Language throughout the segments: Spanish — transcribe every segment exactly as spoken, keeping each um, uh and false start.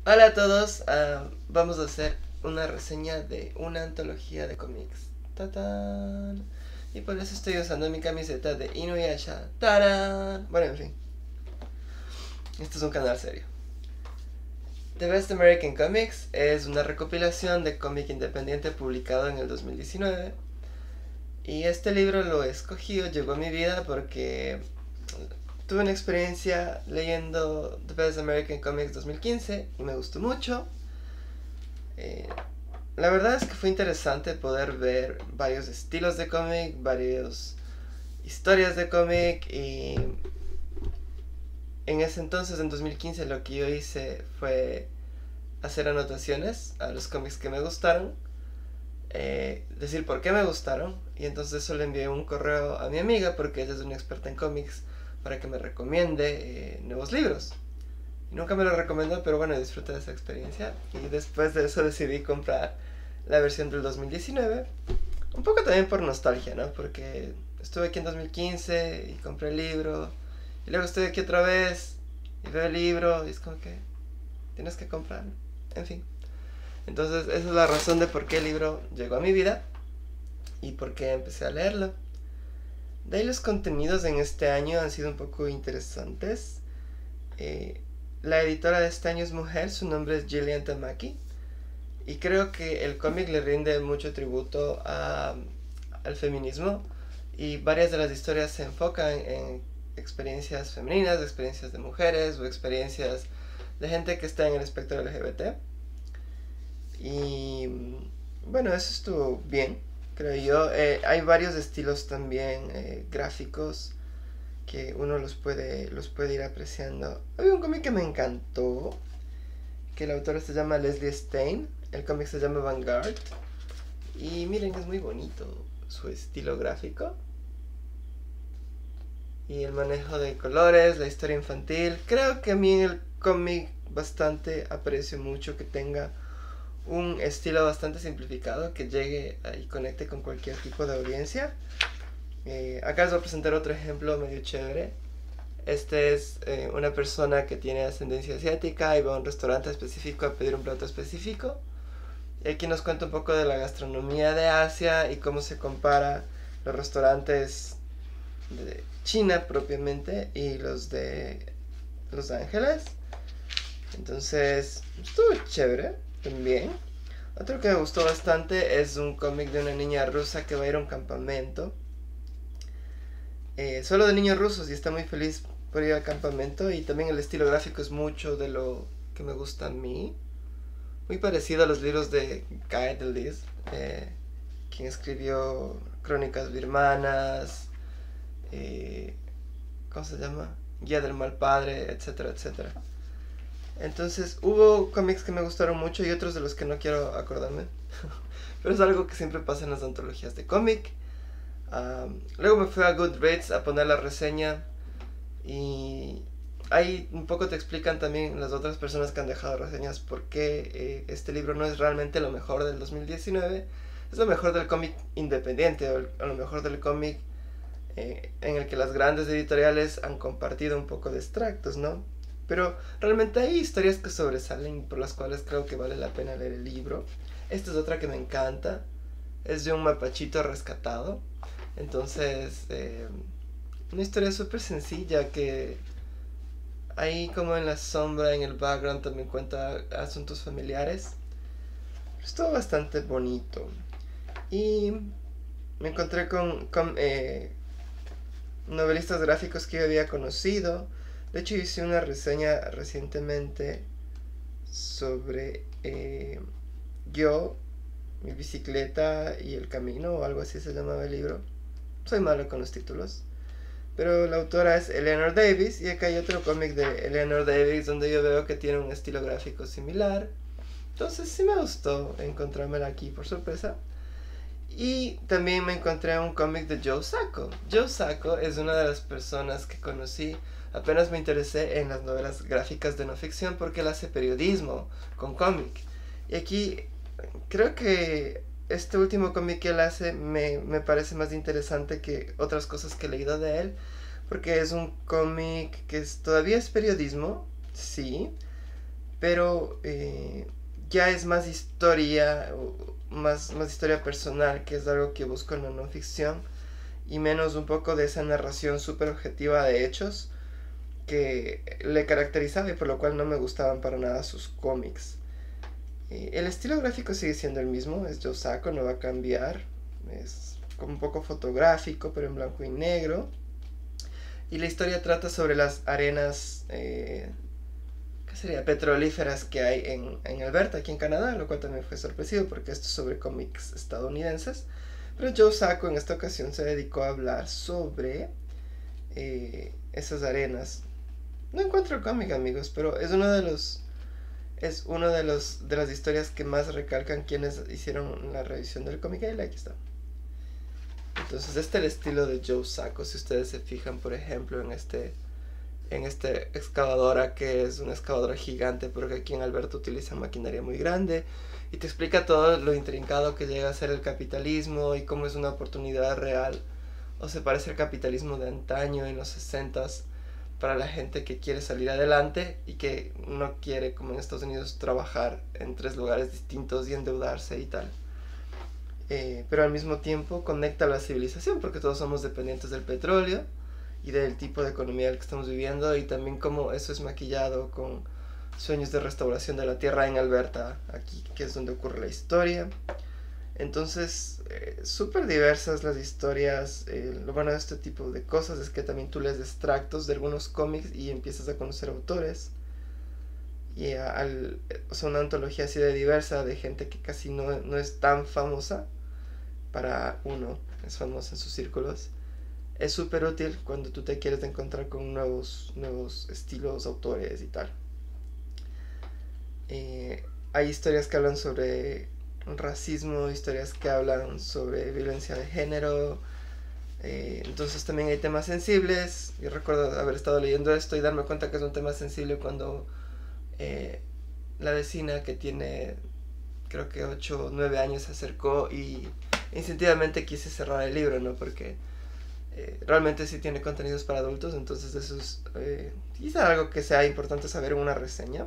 Hola a todos, ah, vamos a hacer una reseña de una antología de cómics. ¡Tatán! Y por eso estoy usando mi camiseta de Inuyasha. ¡Tarán! Bueno, en fin, este es un canal serio. The Best American Comics es una recopilación de cómic independiente publicado en el dos mil diecinueve. Y este libro lo escogí o llegó a mi vida porque tuve una experiencia leyendo The Best American Comics dos mil quince y me gustó mucho. Eh, la verdad es que fue interesante poder ver varios estilos de cómic, varias historias de cómic y en ese entonces, en dos mil quince, lo que yo hice fue hacer anotaciones a los cómics que me gustaron, eh, decir por qué me gustaron y entonces eso le envié un correo a mi amiga porque ella es una experta en cómics para que me recomiende eh, nuevos libros. Y nunca me lo recomendó, pero bueno, disfruté de esa experiencia y después de eso decidí comprar la versión del dos mil diecinueve. Un poco también por nostalgia, ¿no? Porque estuve aquí en dos mil quince y compré el libro. Y luego estoy aquí otra vez y veo el libro y es como que tienes que comprarlo. En fin. Entonces esa es la razón de por qué el libro llegó a mi vida y por qué empecé a leerlo. De ahí los contenidos en este año han sido un poco interesantes. Eh, la editora de este año es mujer, su nombre es Gillian Tamaki. Y creo que el cómic le rinde mucho tributo a, al feminismo y varias de las historias se enfocan en experiencias femeninas, experiencias de mujeres o experiencias de gente que está en el espectro L G B T. Y bueno, eso estuvo bien, creo yo. Eh, hay varios estilos también eh, gráficos que uno los puede, los puede ir apreciando. Había un cómic que me encantó, que el autor se llama Leslie Stein. El cómic se llama Vanguard. Y miren, es muy bonito su estilo gráfico. Y el manejo de colores, la historia infantil. Creo que a mí el cómic bastante aprecio mucho que tenga un estilo bastante simplificado, que llegue y conecte con cualquier tipo de audiencia. Eh, acá les voy a presentar otro ejemplo medio chévere. Este es eh, una persona que tiene ascendencia asiática y va a un restaurante específico a pedir un plato específico. Y aquí nos cuenta un poco de la gastronomía de Asia y cómo se compara los restaurantes de China propiamente y los de Los Ángeles. Entonces, estuvo chévere también. Otro que me gustó bastante es un cómic de una niña rusa que va a ir a un campamento. Eh, solo de niños rusos y está muy feliz por ir al campamento. Y también el estilo gráfico es mucho de lo que me gusta a mí. Muy parecido a los libros de Guy Delis, eh, quien escribió Crónicas Birmanas, eh, ¿cómo se llama? Guía del Mal Padre, etcétera, etcétera. Entonces hubo cómics que me gustaron mucho y otros de los que no quiero acordarme. Pero es algo que siempre pasa en las antologías de cómic. Um, luego me fui a Goodreads a poner la reseña y ahí un poco te explican también las otras personas que han dejado reseñas por qué eh, este libro no es realmente lo mejor del dos mil diecinueve. Es lo mejor del cómic independiente o, el, o lo mejor del cómic eh, en el que las grandes editoriales han compartido un poco de extractos, ¿no? Pero realmente hay historias que sobresalen por las cuales creo que vale la pena leer el libro. Esta es otra que me encanta. Es de un mapachito rescatado. Entonces, eh, una historia súper sencilla que ahí como en la sombra, en el background también cuenta asuntos familiares. Estuvo bastante bonito. Y me encontré con, con eh, novelistas gráficos que yo había conocido. De hecho hice una reseña recientemente sobre eh, yo, mi bicicleta y el camino o algo así se llamaba el libro. Soy malo con los títulos. Pero la autora es Eleanor Davis y acá hay otro cómic de Eleanor Davis donde yo veo que tiene un estilo gráfico similar. Entonces sí me gustó encontrármela aquí por sorpresa. Y también me encontré un cómic de Joe Sacco. Joe Sacco es una de las personas que conocí apenas me interesé en las novelas gráficas de no ficción porque él hace periodismo con cómic. Y aquí creo que este último cómic que él hace me, me parece más interesante que otras cosas que he leído de él, porque es un cómic que es, todavía es periodismo, sí, pero eh, ya es más historia, más, más historia personal, que es algo que busco en la no ficción, y menos un poco de esa narración súper objetiva de hechos que le caracterizaba y por lo cual no me gustaban para nada sus cómics. Eh, el estilo gráfico sigue siendo el mismo, es Joe Sacco, no va a cambiar, es como un poco fotográfico pero en blanco y negro, y la historia trata sobre las arenas eh, ¿qué sería? Petrolíferas que hay en, en Alberta, aquí en Canadá, lo cual también fue sorpresivo porque esto es sobre cómics estadounidenses. Pero Joe Sacco en esta ocasión se dedicó a hablar sobre eh, esas arenas. No encuentro el cómic, amigos, pero es uno de los es uno de los de las historias que más recalcan quienes hicieron la revisión del cómic. Y aquí está. Entonces este es el estilo de Joe Sacco. Si ustedes se fijan, por ejemplo, en este en este excavadora, que es una excavadora gigante, pero que aquí en Alberta utiliza maquinaria muy grande, y te explica todo lo intrincado que llega a ser el capitalismo y cómo es una oportunidad real, o se parece al capitalismo de antaño en los sesentas, para la gente que quiere salir adelante y que no quiere, como en Estados Unidos, trabajar en tres lugares distintos y endeudarse y tal. Eh, pero al mismo tiempo conecta a la civilización, porque todos somos dependientes del petróleo y del tipo de economía que estamos viviendo, y también cómo eso es maquillado con sueños de restauración de la tierra en Alberta, aquí que es donde ocurre la historia. Entonces, eh, súper diversas las historias. Eh, lo bueno de este tipo de cosas es que también tú lees extractos de algunos cómics y empiezas a conocer autores. Y al, o sea, una antología así de diversa, de gente que casi no, no es tan famosa para uno, es famosa en sus círculos. Es súper útil cuando tú te quieres encontrar con nuevos, nuevos estilos, autores y tal. Eh, hay historias que hablan sobre racismo, historias que hablan sobre violencia de género. Eh, entonces también hay temas sensibles. Yo recuerdo haber estado leyendo esto y darme cuenta que es un tema sensible cuando eh, la vecina que tiene, creo que ocho o nueve años, se acercó y instintivamente quise cerrar el libro, ¿no? Porque eh, realmente sí tiene contenidos para adultos, entonces eso es eh, quizá algo que sea importante saber en una reseña.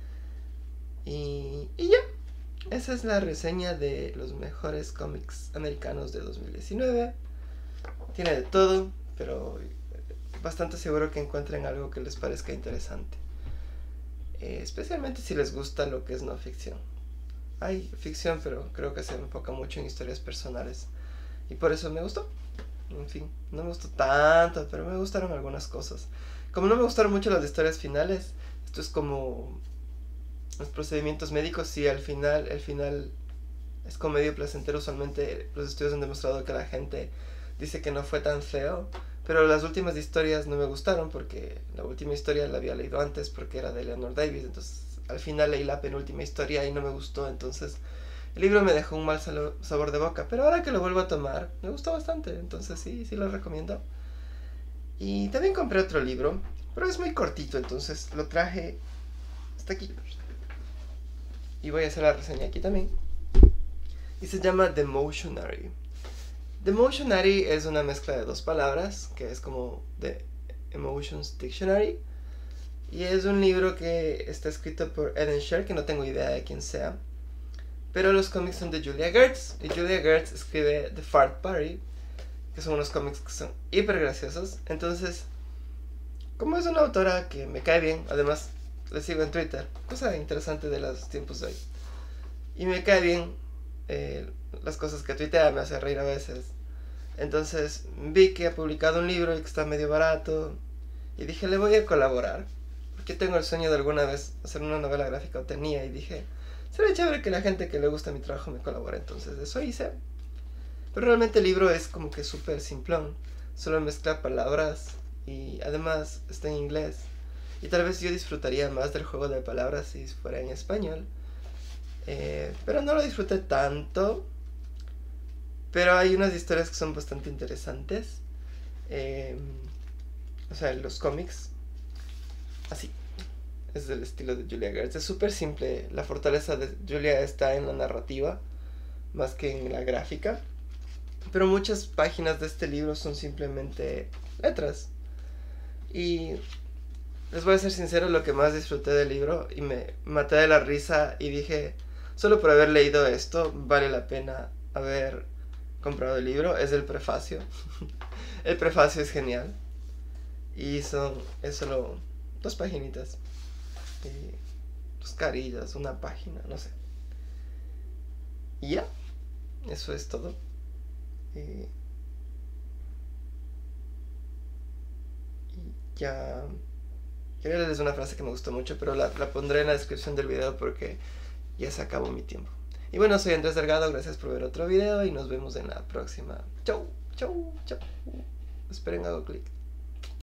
Y, y ya, esa es la reseña de los mejores cómics americanos de dos mil diecinueve. Tiene de todo, pero bastante seguro que encuentren algo que les parezca interesante. Eh, especialmente si les gusta lo que es no ficción. Hay ficción, pero creo que se enfoca mucho en historias personales. Y por eso me gustó. En fin, no me gustó tanto, pero me gustaron algunas cosas. Como no me gustaron mucho las historias finales, esto es como los procedimientos médicos. Sí, al final, el final es como medio placentero. Usualmente los estudios han demostrado que la gente dice que no fue tan feo, pero las últimas historias no me gustaron, porque la última historia la había leído antes porque era de Eleanor Davis, entonces al final leí la penúltima historia y no me gustó, entonces el libro me dejó un mal sabor de boca, pero ahora que lo vuelvo a tomar me gustó bastante, entonces sí, sí lo recomiendo. Y también compré otro libro, pero es muy cortito, entonces lo traje hasta aquí y voy a hacer la reseña aquí también. Y se llama The Motionary. The Motionary es una mezcla de dos palabras, que es como The Emotions Dictionary, y es un libro que está escrito por Eden Sher, que no tengo idea de quién sea, pero los cómics son de Julia Gertz, y Julia Gertz escribe The Fart Party, que son unos cómics que son hiper graciosos. Entonces, como es una autora que me cae bien, además la sigo en Twitter, cosa interesante de los tiempos de hoy, y me cae bien eh, las cosas que tuitea, me hace reír a veces. Entonces vi que ha publicado un libro y que está medio barato, y dije, le voy a colaborar, porque tengo el sueño de alguna vez hacer una novela gráfica, o tenía, y dije, sería chévere que la gente que le gusta mi trabajo me colabore. Entonces eso hice. Pero realmente el libro es como que súper simplón, solo mezcla palabras y además está en inglés, y tal vez yo disfrutaría más del juego de palabras si fuera en español, eh, pero no lo disfruté tanto. Pero hay unas historias que son bastante interesantes. Eh, o sea, los cómics, así, es del estilo de Julia Gertz. Es súper simple. La fortaleza de Julia está en la narrativa, más que en la gráfica. Pero muchas páginas de este libro son simplemente letras. Y les voy a ser sincero, lo que más disfruté del libro y me maté de la risa y dije, solo por haber leído esto vale la pena haber comprado el libro, es el prefacio. El prefacio es genial y son, es solo dos paginitas y dos carillas, una página, no sé. Y ya, eso es todo. Y, y ya... Quería leerles una frase que me gustó mucho, pero la, la pondré en la descripción del video porque ya se acabó mi tiempo. Y bueno, soy Andrés Delgado, gracias por ver otro video y nos vemos en la próxima. Chau, chau, chau. Esperen, hago clic.